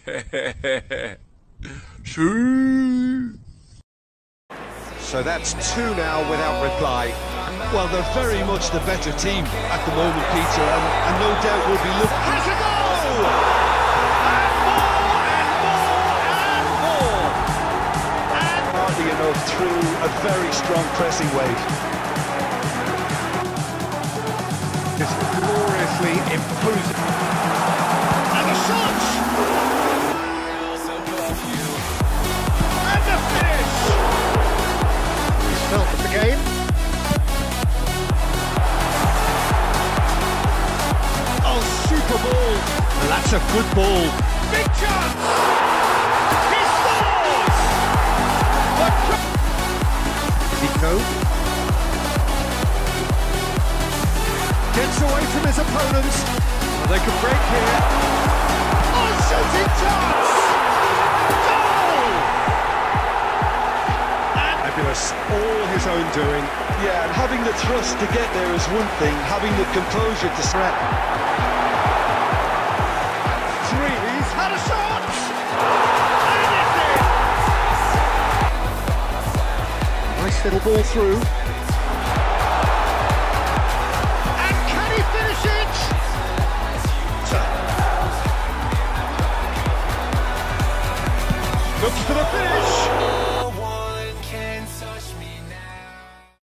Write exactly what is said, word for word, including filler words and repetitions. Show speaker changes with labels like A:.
A: So that's two now without reply.
B: Well, they're very much the better team at the moment, Peter, and, and no doubt will be looking.
A: Has a goal! And more, and more, and more! And
B: Hardly enough through a very strong pressing wave.
A: just gloriously improves. And the shot! And the finish! He's felt at the game. Oh, super ball!
B: Well, that's a good ball.
A: Big chance! He scores! Zico gets away from his opponents.
B: Well, they could break here.
A: Oh, shooting chance! Goal! And
B: Fabulous, all his own doing. Yeah, and having the thrust to get there is one thing, having the composure to threat.
A: three, he's had a shot! And it's in! Nice little ball through.